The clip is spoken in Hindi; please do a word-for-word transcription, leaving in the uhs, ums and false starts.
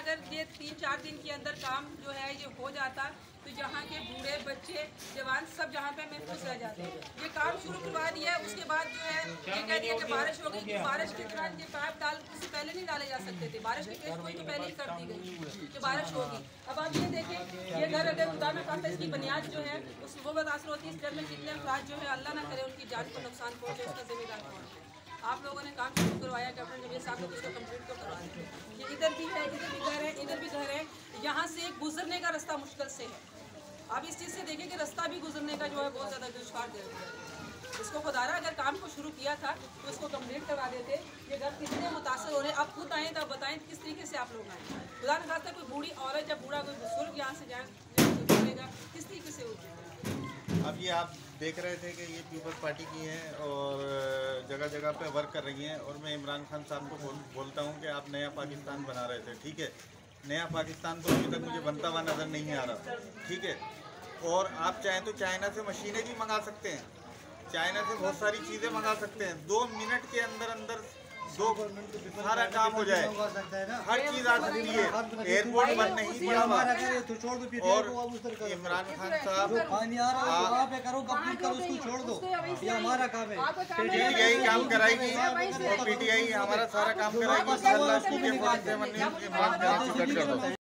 अगर ये तीन चार दिन के अंदर काम जो है ये हो जाता तो यहाँ के बूढ़े बच्चे जवान सब जहाँ पे महफूज रह जाते। ये काम शुरू करवा दिया है, उसके बाद जो है ये कह दिया कि बारिश होगी, कि बारिश के दौरान ये पाइप डाल इससे पहले नहीं डाले जा सकते थे। बारिश की पेश कोई तो पहले ही कर दी गई कि बारिश होगी। अब आप ये देखें, ये घर अगर खुदा न खास्ता इसकी बुनियाद जो है उस वो मुतासर होती है, इस घर में जितने अफराद जो है अल्लाह ना करे उनकी जान को नुकसान पहुँचे, उसका जिम्मेदार कौन है? आप लोगों ने काम शुरू करवाया कि अपने जमीन साहब को उसको कंप्लीट तो करवा दें। ये इधर भी है, इधर भी घर है, इधर भी घर है। यहाँ से गुजरने का रास्ता मुश्किल से है। आप इस चीज़ से देखें कि रास्ता भी गुजरने का जो है बहुत ज़्यादा दुश्वार दे दिया है। इसको खुदारा अगर काम को शुरू किया था तो इसको कंप्लीट करवा देते। ये घर कितने मुतासर हो रहे हैं, आप खुद आएँ तो बताएं किस तरीके से आप लोग आए। खुदा न खास्ता कोई बूढ़ी औरत या बूढ़ा कोई बुजुर्ग यहाँ से जाएगा किस तरीके से होगी। अब ये आप देख रहे थे कि ये पीपल्स पार्टी की हैं और जगह जगह पे वर्क कर रही हैं, और मैं इमरान खान साहब को बोल, बोलता हूँ कि आप नया पाकिस्तान बना रहे थे, ठीक है। नया पाकिस्तान तो अभी तक मुझे बनता हुआ नज़र नहीं आ रहा, ठीक है। और आप चाहें तो चाइना से मशीनें भी मंगा सकते हैं, चाइना से बहुत सारी चीज़ें मंगा सकते हैं। दो मिनट के अंदर अंदर दो सारा काम हो जाए, हर चीज़ आ सकती है। एयरपोर्ट बंद नहीं पड़ा हुआ। और इमरान खान साहब पीटीआई काम कराएगी और पीटीआई हमारा सारा काम कराएगी।